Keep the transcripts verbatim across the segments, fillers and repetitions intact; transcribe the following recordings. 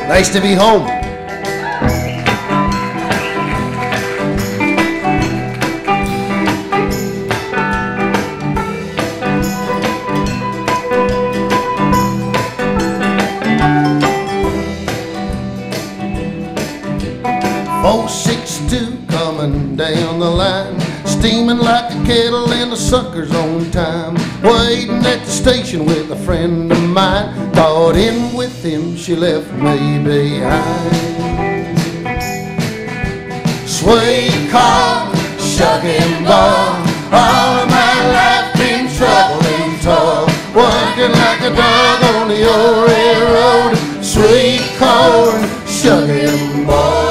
Nice to be home. four six two coming down the line, steaming like a kettle and the sucker's on time. Waiting at the station with a friend of mine, caught in with him, she left me behind. Sweet corn, shucking ball, all of my life been trouble and toil, working like a dog on the old railroad. Sweet corn, shucking ball.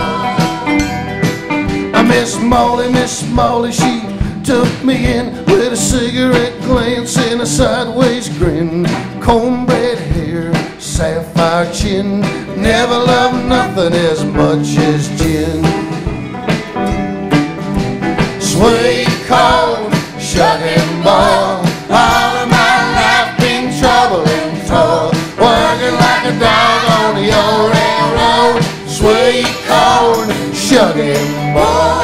Miss Molly, Miss Molly, she took me in with a cigarette glance and a sideways grin. Cornbread hair, sapphire chin, never loved nothing as much as gin. Sweet corn, shucking ball, all of my life been trouble and toil, working like a dog on the old railroad. Sweet corn, shucking ball.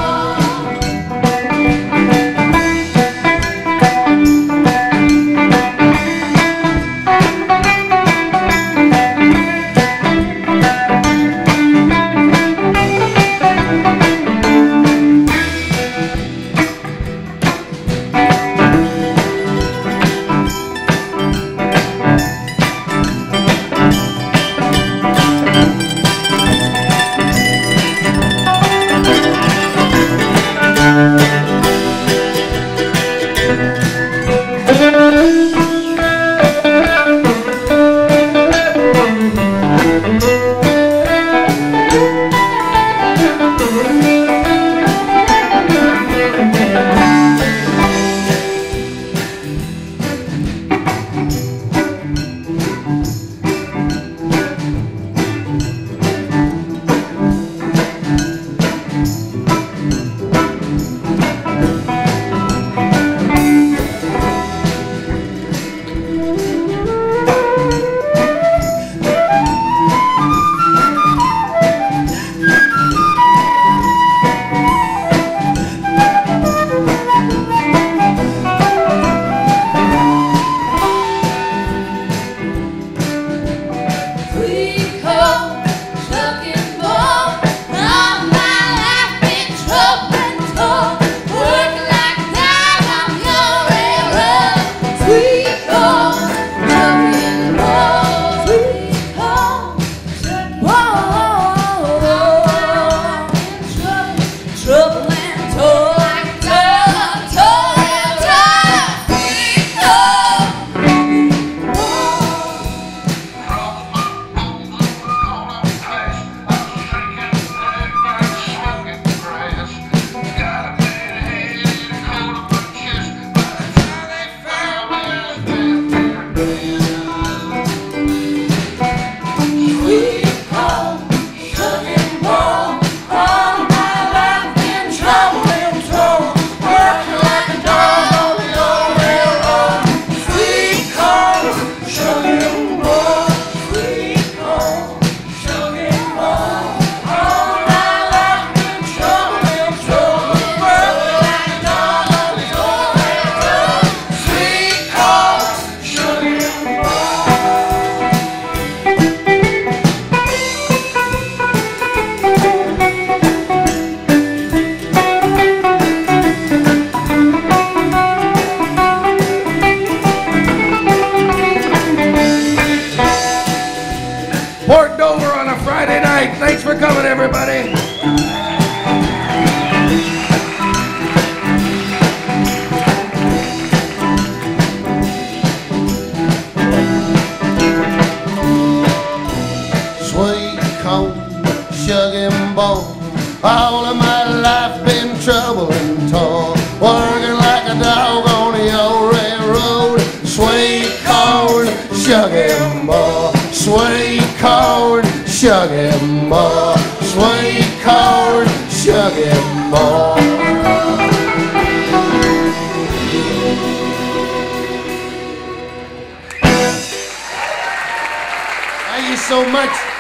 Port Dover on a Friday night. Thanks for coming, everybody. Sweet corn, shucking ball, all of my life been trouble and toil, working like a dog on the old railroad. Sweet corn, shucking ball, sweet corn, shucking ball, sweet corn, shucking ball. How you so much.